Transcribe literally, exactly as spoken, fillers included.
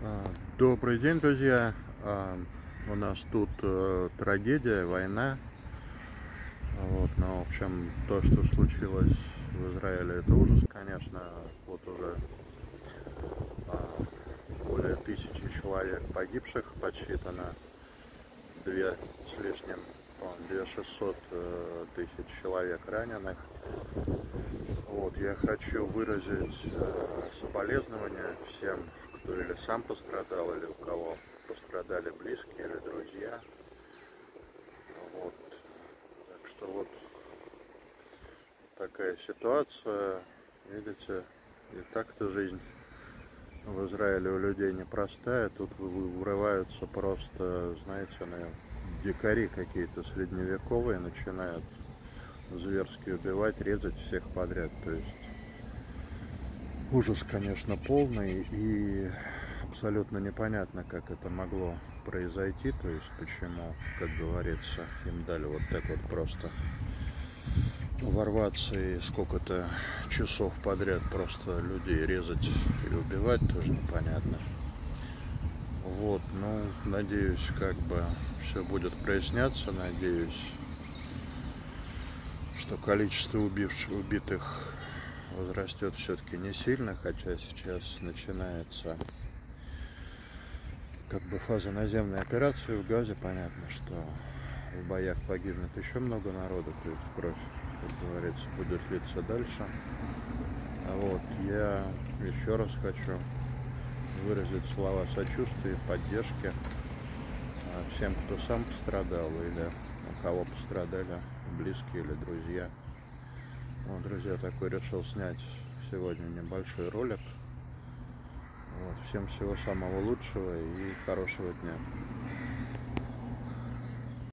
А, Добрый день, друзья. А, У нас тут э, трагедия, война. Вот, но, в общем, то, что случилось в Израиле, это ужас, конечно. Вот уже а, более тысячи человек погибших подсчитано, две с лишним, по-моему, две шестьсот э, тысяч человек раненых. Вот, я хочу выразить э, соболезнования всем, кто или сам пострадал, или у кого пострадали близкие или друзья. Вот, так что вот такая ситуация, видите, и так-то жизнь в Израиле у людей непростая, тут вырываются просто, знаете, наверное, дикари какие-то средневековые, начинают зверски убивать, резать всех подряд, то есть ужас, конечно, полный, и абсолютно непонятно, как это могло произойти, то есть почему, как говорится, им дали вот так вот просто ворваться и сколько-то часов подряд просто людей резать и убивать, тоже непонятно. Вот, ну, надеюсь, как бы все будет проясняться, надеюсь, что количество убивших, убитых возрастет все-таки не сильно, хотя сейчас начинается как бы фаза наземной операции в Газе. Понятно, что в боях погибнет еще много народу, то есть кровь, как говорится, будет литься дальше. А вот я еще раз хочу выразить слова сочувствия, поддержки всем, кто сам пострадал или у кого пострадали близкие или друзья. Вот, друзья, такой решил снять сегодня небольшой ролик. Вот, всем всего самого лучшего и хорошего дня.